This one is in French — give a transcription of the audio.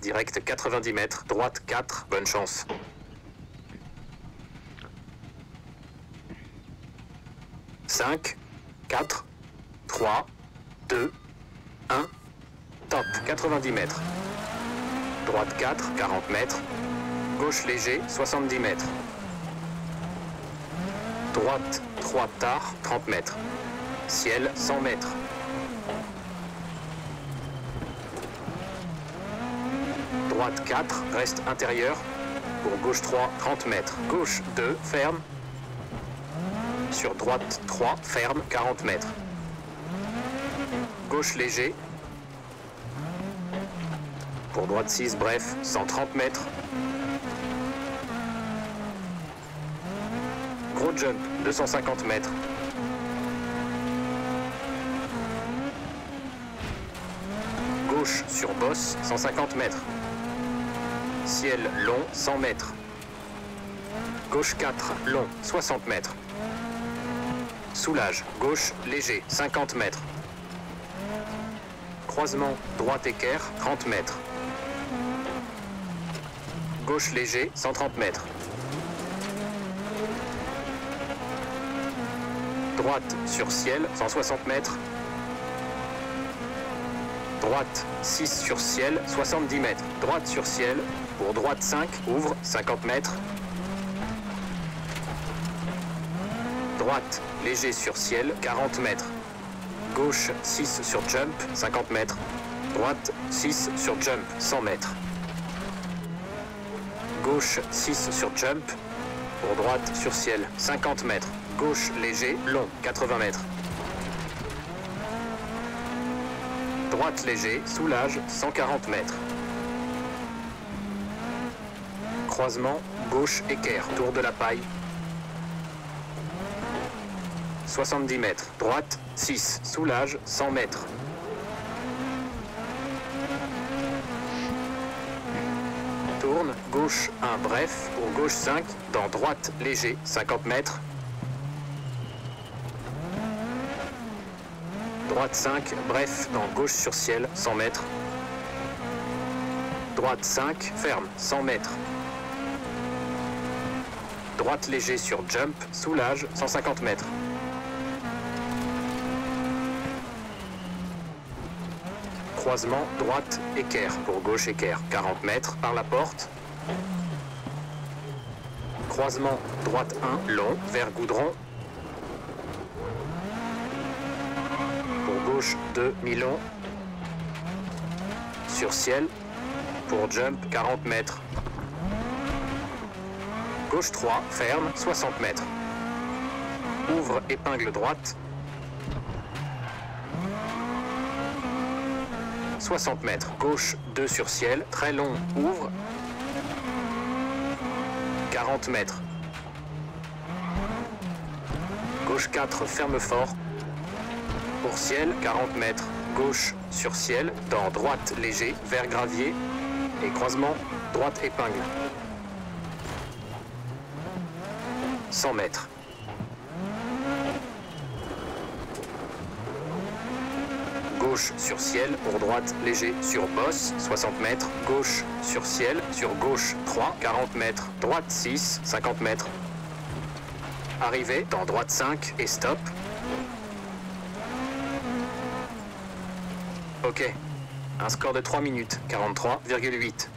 direct 90 mètres, droite 4, bonne chance. Cinq, 4, 3, 2, 1, top, 90 mètres. Droite 4, 40 mètres. Gauche léger, 70 mètres. Droite 3 tard, 30 mètres. Ciel, 100 mètres. Droite 4, reste intérieur. Pour gauche 3, 30 mètres. Gauche 2, ferme. Sur droite 3, ferme, 40 mètres. Gauche léger. Pour droite 6, bref, 130 mètres. Gros jump, 250 mètres. Gauche sur bosse, 150 mètres. Ciel long, 100 mètres. Gauche 4, long, 60 mètres. Soulage, gauche, léger, 50 mètres. Croisement, droite équerre, 30 mètres. Gauche léger, 130 mètres. Droite sur ciel, 160 mètres. Droite 6 sur ciel, 70 mètres. Droite sur ciel, pour droite 5, ouvre, 50 mètres. Droite, léger sur ciel, 40 mètres. Gauche 6 sur jump, 50 mètres. Droite 6 sur jump, 100 mètres. Gauche 6 sur jump. Pour droite sur ciel, 50 mètres. Gauche léger, long, 80 mètres. Droite léger, soulage, 140 mètres. Croisement, gauche équerre, tour de la paille. 70 mètres. Droite, 6. Soulage, 100 mètres. Tourne, gauche 1, bref, pour gauche 5, dans droite, léger, 50 mètres. Droite 5, bref, dans gauche sur ciel, 100 mètres. Droite 5, ferme, 100 mètres. Droite léger sur jump, soulage, 150 mètres. Croisement, droite, équerre, pour gauche équerre, 40 mètres, par la porte. Croisement, droite 1, long, vers goudron. Pour gauche 2, mi-long. Sur ciel, pour jump, 40 mètres. Gauche 3, ferme, 60 mètres. Ouvre, épingle droite. 60 mètres. Gauche 2 sur ciel, très long, ouvre. 40 mètres. Gauche 4, ferme fort. Pour ciel, 40 mètres. Gauche sur ciel, dans droite léger, vers gravier. Et croisement, droite épingle. 100 mètres. Gauche sur ciel, pour droite léger sur bosse, 60 mètres. Gauche sur ciel, sur gauche 3, 40 mètres. Droite 6, 50 mètres. Arrivée dans droite 5 et stop. Ok. Un score de 3 minutes, 43,8.